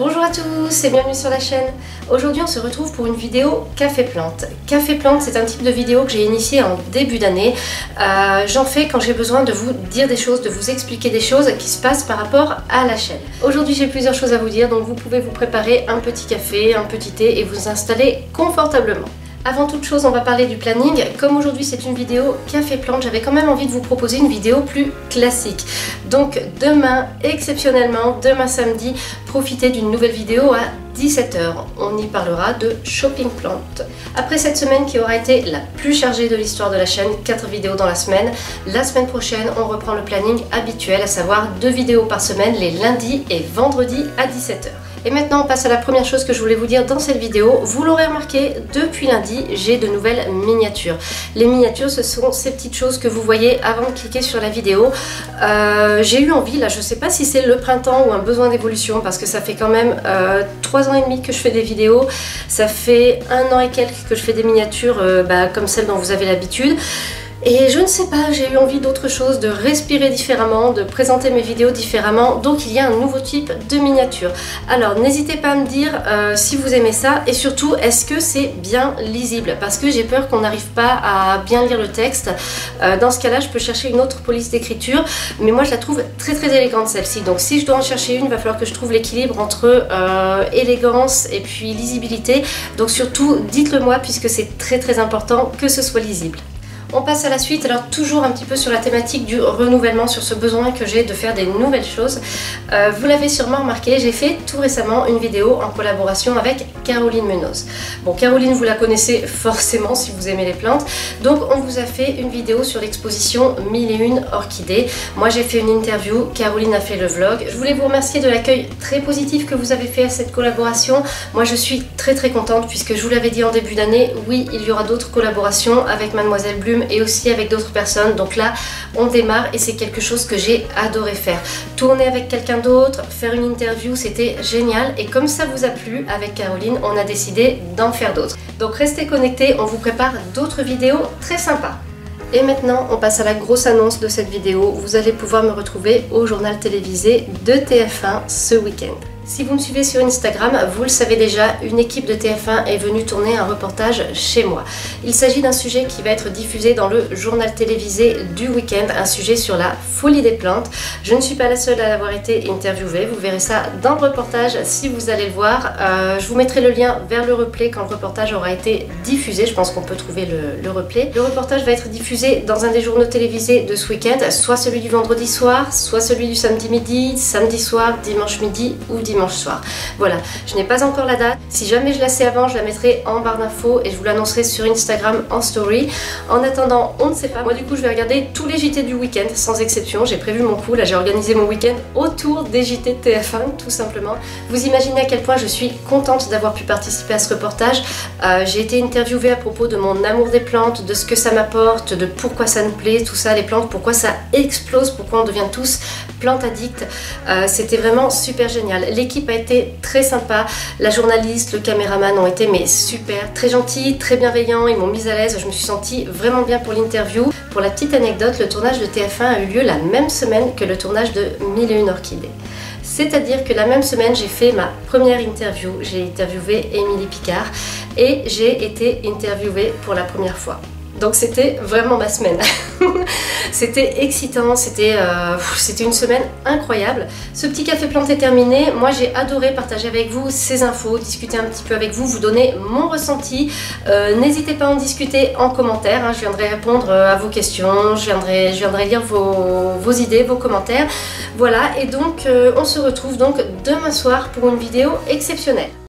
Bonjour à tous et bienvenue sur la chaîne. Aujourd'hui on se retrouve pour une vidéo Café Plante. Café Plante, c'est un type de vidéo que j'ai initié en début d'année. J'en fais quand j'ai besoin de vous dire des choses, de vous expliquer des choses qui se passent par rapport à la chaîne. Aujourd'hui j'ai plusieurs choses à vous dire, donc vous pouvez vous préparer un petit café, un petit thé et vous installer confortablement. Avant toute chose, on va parler du planning. Comme aujourd'hui c'est une vidéo Café Plante, j'avais quand même envie de vous proposer une vidéo plus classique. Donc demain, exceptionnellement, demain samedi, profitez d'une nouvelle vidéo à 17 h. On y parlera de Shopping Plante. Après cette semaine qui aura été la plus chargée de l'histoire de la chaîne, 4 vidéos dans la semaine prochaine on reprend le planning habituel, à savoir 2 vidéos par semaine les lundis et vendredis à 17 h. Et maintenant on passe à la première chose que je voulais vous dire dans cette vidéo. Vous l'aurez remarqué, depuis lundi j'ai de nouvelles miniatures. Les miniatures, ce sont ces petites choses que vous voyez avant de cliquer sur la vidéo. J'ai eu envie, là je sais pas si c'est le printemps ou un besoin d'évolution, parce que ça fait quand même 3 ans et demi que je fais des vidéos. Ça fait 1 an et quelques que je fais des miniatures comme celles dont vous avez l'habitude. Et je ne sais pas, j'ai eu envie d'autre chose, de respirer différemment, de présenter mes vidéos différemment. Donc il y a un nouveau type de miniature. Alors n'hésitez pas à me dire si vous aimez ça, et surtout est-ce que c'est bien lisible, parce que j'ai peur qu'on n'arrive pas à bien lire le texte. Dans ce cas-là, je peux chercher une autre police d'écriture, mais moi je la trouve très élégante celle-ci. Donc si je dois en chercher une, il va falloir que je trouve l'équilibre entre élégance et puis lisibilité. Donc surtout dites-le moi, puisque c'est très important que ce soit lisible. On passe à la suite, alors toujours un petit peu sur la thématique du renouvellement, sur ce besoin que j'ai de faire des nouvelles choses. Vous l'avez sûrement remarqué, j'ai fait tout récemment une vidéo en collaboration avec Caroline Munoz. Bon, Caroline, vous la connaissez forcément si vous aimez les plantes. Donc on vous a fait une vidéo sur l'exposition 1001 orchidées. Moi j'ai fait une interview, Caroline a fait le vlog. Je voulais vous remercier de l'accueil très positif que vous avez fait à cette collaboration. Moi je suis très contente, puisque je vous l'avais dit en début d'année, oui, il y aura d'autres collaborations avec Mademoiselle Blume et aussi avec d'autres personnes. Donc là on démarre et c'est quelque chose que j'ai adoré faire. Tourner avec quelqu'un d'autre, faire une interview, c'était génial, et comme ça vous a plu avec Caroline, on a décidé d'en faire d'autres. Donc restez connectés, on vous prépare d'autres vidéos très sympas. Et maintenant on passe à la grosse annonce de cette vidéo. Vous allez pouvoir me retrouver au journal télévisé de TF1 ce week-end. Si vous me suivez sur Instagram, vous le savez déjà, une équipe de TF1 est venue tourner un reportage chez moi. Il s'agit d'un sujet qui va être diffusé dans le journal télévisé du week-end, un sujet sur la folie des plantes. Je ne suis pas la seule à avoir été interviewée, vous verrez ça dans le reportage si vous allez le voir. Je vous mettrai le lien vers le replay quand le reportage aura été diffusé, je pense qu'on peut trouver le replay. Le reportage va être diffusé dans un des journaux télévisés de ce week-end, soit celui du vendredi soir, soit celui du samedi midi, samedi soir, dimanche midi ou dimanche soir. Voilà, je n'ai pas encore la date. Si jamais je la sais avant, je la mettrai en barre d'infos et je vous l'annoncerai sur Instagram en story. En attendant, on ne sait pas. Moi du coup je vais regarder tous les JT du week-end sans exception. J'ai prévu mon coup, là j'ai organisé mon week-end autour des JT de TF1 tout simplement. Vous imaginez à quel point je suis contente d'avoir pu participer à ce reportage. J'ai été interviewée à propos de mon amour des plantes, de ce que ça m'apporte, de pourquoi ça nous plaît, tout ça, les plantes, pourquoi ça explose, pourquoi on devient tous plantes addicts. C'était vraiment super génial. L'équipe a été très sympa, la journaliste, le caméraman ont été mais super, très gentils, très bienveillants, ils m'ont mise à l'aise, je me suis sentie vraiment bien pour l'interview. Pour la petite anecdote, le tournage de TF1 a eu lieu la même semaine que le tournage de 1001 orchidées. C'est-à-dire que la même semaine, j'ai fait ma première interview, j'ai interviewé Émilie Picard et j'ai été interviewée pour la première fois. Donc c'était vraiment ma semaine. C'était excitant, c'était une semaine incroyable. Ce petit café plante est terminé. Moi j'ai adoré partager avec vous ces infos, discuter un petit peu avec vous, vous donner mon ressenti. N'hésitez pas à en discuter en commentaire, hein. Je viendrai répondre à vos questions, je viendrai lire vos idées, vos commentaires. Voilà, et donc on se retrouve donc demain soir pour une vidéo exceptionnelle.